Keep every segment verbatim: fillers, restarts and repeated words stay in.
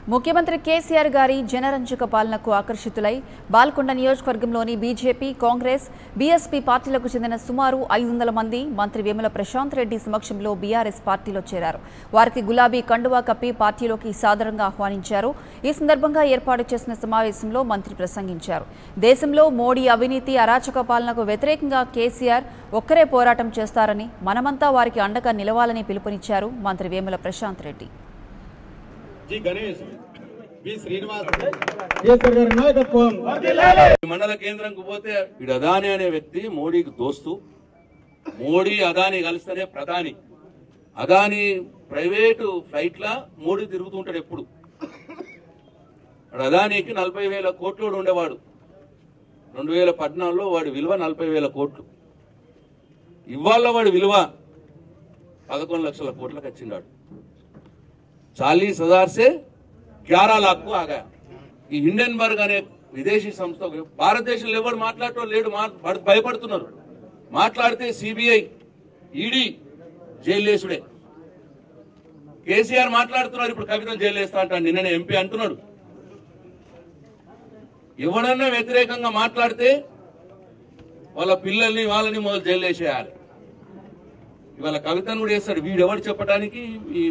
ముఖ్యమంత్రి కేసీఆర్ గారి జనరంజక పాలనకు ఆకర్షితులై బాల్కొండ నియోజకవర్గంలోని బీజేపీ, కాంగ్రెస్, బీఎస్పీ పార్టీలకు చెందిన సుమారు ఐదు వందల మంది మంత్రి వేముల ప్రశాంత్ రెడ్డి సమక్షంలో బీఆర్ఎస్ పార్టీలో చేరారు. వారికి గులాబీ కండువా కప్పి పార్టీలోకి సాదరంగా ఆహ్వానించారు. ఈ సందర్భంగా ఏర్పాటు చేసిన సమావేశంలో మంత్రి ప్రసంగించారు. దేశంలో మోడీ అవినీతి, అరాచక పాలనకు వ్యతిరేకంగా కేసీఆర్ ఒక్కరే పోరాటం చేస్తారని, మనమంతా వారికి అండగా నిలవాలని పిలుపునిచ్చారు మంత్రి వేముల ప్రశాంత్ రెడ్డి. మండల కేంద్రంకు పోతే ఇడు అదాని అనే వ్యక్తి మోడీకి దోస్తు. మోడీ అదాని కలిస్తేనే ప్రధాని. అదాని ప్రైవేటు ఫ్లైట్ లా మోడీ తిరుగుతుంటాడు ఎప్పుడు. అదానికి నలభై వేల కోట్లు ఉండేవాడు. రెండు వేల పద్నాలుగులో వాడి విలువ నలభై వేల కోట్లు. ఇవాళ వాడి విలువ పదకొండు లక్షల కోట్లకు వచ్చిందాడు. चालीस हजार से ग्यारह लाख को आ गया. ఈ హిండెన్బర్గ్ అనే విదేశీ సంస్థ భారతదేశంలో ఎవరు మాట్లాడటం లేడు, భయపడుతున్నారు. మాట్లాడితే సిబిఐ, ఈడీ జైలేసుడే. కేసీఆర్ మాట్లాడుతున్నారు, ఇప్పుడు కవితను జైలు వేస్తా అంటాడు. నిన్ననే ఎంపీ అంటున్నాడు. ఎవడన్నా వ్యతిరేకంగా మాట్లాడితే వాళ్ళ పిల్లల్ని వాళ్ళని మొదలు జైలు వేసేయాలి. ఇవాళ కవితను కూడా వేస్తాడు. వీడెవరు చెప్పడానికి, ఈ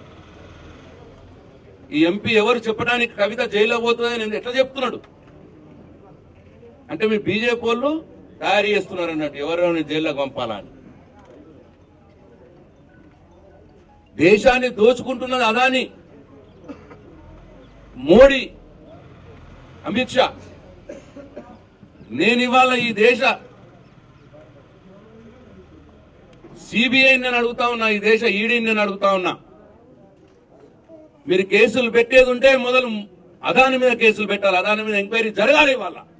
ఈ ఎంపీ ఎవరు చెప్పడానికి కవిత జైల్లో పోతుందని నేను ఎట్లా చెప్తున్నాడు అంటే మీ బీజేపీ వాళ్ళు తయారు చేస్తున్నారు అన్నట్టు ఎవరెవరిని జైల్లోకి పంపాలని. దేశాన్ని దోచుకుంటున్నది అదాని, మోడీ, అమిత్ షా. నేను ఇవాళ ఈ దేశ సిబిఐని నేను అడుగుతా ఉన్నా, ఈ దేశ ఈడీని నేను అడుగుతా ఉన్నా. మీరు కేసులు పెట్టేది ఉంటే మొదలు అదాని మీద కేసులు పెట్టాలి, అదాని మీద ఎంక్వైరీ జరగాలి. వాళ్ళ